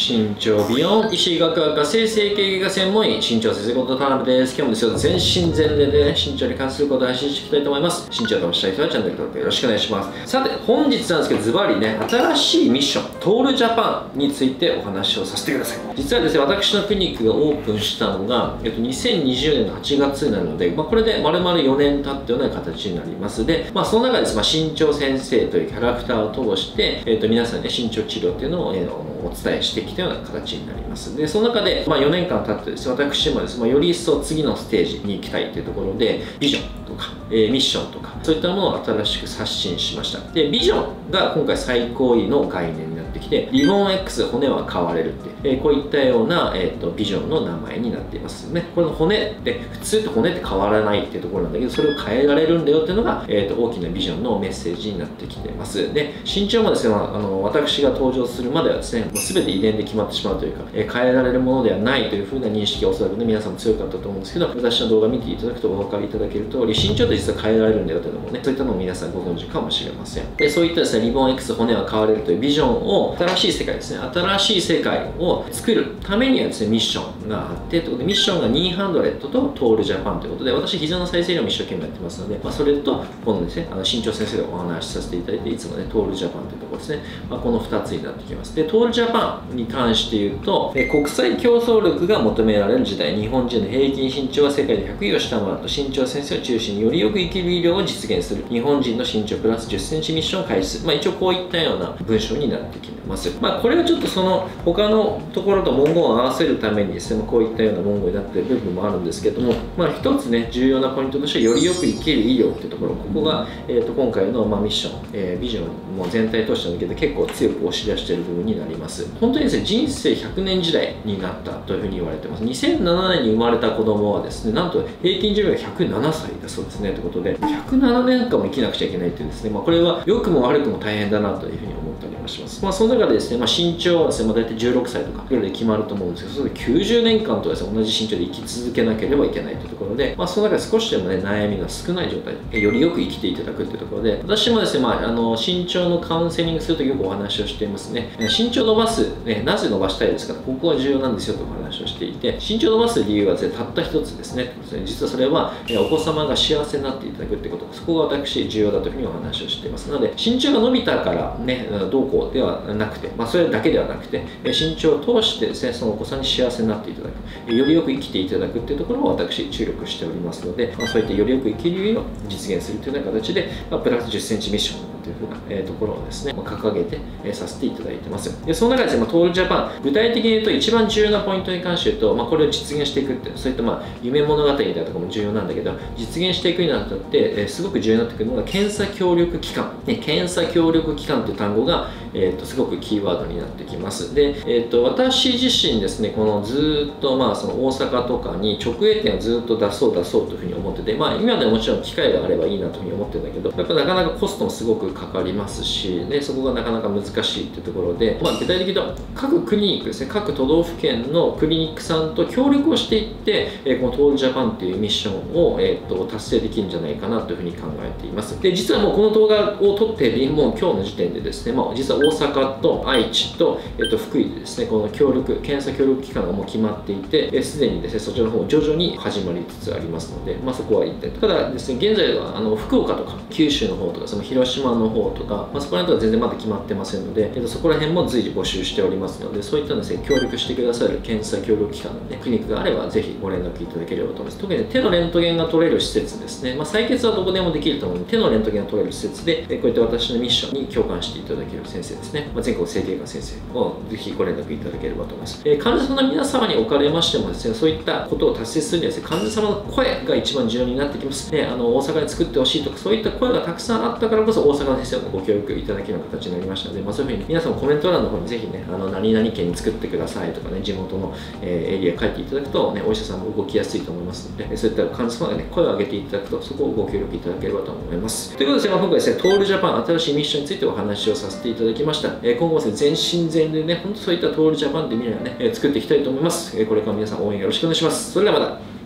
身長美容医師医学科生整形外科専門医身長先生こと田辺です。今日もですよ、全身全霊でね、身長に関することを発信していきたいと思います。身長を伸ばしたい人はチャンネル登録よろしくお願いします。さて、本日なんですけど、ズバリね、新しいミッション、トールジャパンについてお話をさせてください。実はですね、私のクリニックがオープンしたのが、2020年の8月なので、これで丸々4年経ったような形になります。で、その中でですね、身長先生というキャラクターを通して、皆さんね、身長治療っていうのを、お伝えしてきたような形になります。で、その中で、4年間経ってですね、私もですね、より一層次のステージに行きたいというところで、ビジョンとか、ミッションとか、そういったものを新しく刷新しました。で、ビジョンが今回最高位の概念になってきて、リボン X 骨は変われるって、こういったような、ビジョンの名前になっていますね。これの骨って普通って骨って変わらないっていうところなんだけど、それを変えられるんだよっていうのが、大きなビジョンのメッセージになってきています。で、身長もですね、私が登場するまではですね、もう全て遺伝で決まってしまうというか、変えられるものではないというふうな認識がおそらくね、皆さんも強かったと思うんですけど、私の動画を見ていただくとお分かりいただける通り、身長って実は変えられるんだよというのもね、そういったのを皆さんご存知かもしれません。で、そういったですね、リボン X 骨は変われるというビジョンを、新しい世界ですね、新しい世界を作るためにはですね、ミッションがあって、ということで、ミッションが200とトールジャパンということで、私、膝の再生量も一生懸命やってますので、それと、このですね、身長先生でお話しさせていただいて、いつもね、トールジャパンというところですね、この2つになってきます。で、トールジャパンに関して言うと、国際競争力が求められる時代、日本人の平均身長は世界で100位を下回ると、身長先生を中心によりよく生きる医療を実現する、日本人の身長プラス10センチミッションを開始する。一応こういったような文章になってきます。これはちょっとその他のところと文言を合わせるためにですね、こういったような文言になっている部分もあるんですけども、一つね、重要なポイントとしては、よりよく生きる医療っていうところ、ここが、今回の、ミッション、ビジョンも全体としてに向けて結構強く押し出している部分になります。本当にですね、人生100年時代になったというふうに言われてます。2007年に生まれた子供はですね、なんと平均寿命が107歳だそうですね。ということで、107年間も生きなくちゃいけないというですね、これは良くも悪くも大変だなというふうに思ったりもします。その中でですね、身長はですね、大体16歳とかぐらいで決まると思うんですけど、それで90年間とですね、同じ身長で生き続けなければいけないというところで、その中で少しでもね、悩みが少ない状態で、よりよく生きていただくというところで、私もですね、身長のカウンセリングするときよくお話をしていますね。身長を伸ばす、なぜ伸ばしたいですか、ここが重要なんですよとお話をしていて、身長を伸ばす理由はですね、たった一つですね。実はそれは、お子様が幸せになっていただくということ、そこが私重要だというふうにお話をしています。なので、身長が伸びたからね、どうこうではなくて、それだけではなくて、身長を通してですね、そのお子さんに幸せになっていただく、よりよく生きていただくというところを私注力しておりますので、そういったよりよく生きるように実現するというような形で、プラス10センチミッションというふうなところをですね、掲げてさせていただいてます。で、その中でですね、トールジャパン、具体的に言うと一番重要なポイントに関して言うと、これを実現していくっていう、そういった夢物語みたいなところも重要なんだけど、実現していくにあたって、すごく重要になってくるのが検査協力機関。検査協力機関という単語が、すごくキーワードになってきます。で、私自身ですね、このずっとその大阪とかに直営店をずっと出そうというふうに思ってて、今でももちろん機会があればいいなというふうに思ってるんだけど、やっぱなかなかコストもすごくかかりますし、で、そこがなかなか難しいっていうところで、具体的に言うと各クリニックですね、各都道府県のクリニックさんと協力をしていって、このトールジャパンっていうミッションを、達成できるんじゃないかなというふうに考えています。で、実はもうこの動画を撮っているもう今日の時点でですね、実は大阪と愛知と、福井でですね、この検査協力機関がもう決まっていて、すでにですね、そちらの方徐々に始まりつつありますので、そこは一点。ただですね、現在は福岡とか九州の方とか、その広島の方とか、そこら辺とは全然まだ決まってませんので、そこら辺も随時募集しておりますので、そういったですね、協力してくださる検査協力機関のね、クリニックがあれば、ぜひご連絡いただければと思います。特に、手のレントゲンが取れる施設ですね。採血はどこでもできると思うので、手のレントゲンが取れる施設で、こういった私のミッションに共感していただける先生ですね。全国整形外科先生をぜひご連絡いただければと思います。患者さんの皆様におかれましてもですね、そういったことを達成するにはですね、患者様の声が一番重要になってきます。大阪に作ってほしいとか、そういった声がたくさんあったからこそ、大阪の先生もご協力いただけるような形になりましたので、そういうふうに皆さんもコメント欄の方にぜひね、何々県に作ってくださいとかね、地元のエリア書いていただくと、お医者さんも動きやすいと思いますので、そういった患者様がね、声を上げていただくと、そこをご協力いただければと思います。ということで、今回ですね、トールジャパン、新しいミッションについてお話をさせていただきました。今後もですね、全身全霊でね、本当そういったトールジャパンって未来をね、作っていきたいと思います。これから皆さん応援よろしくお願いします。それではまた。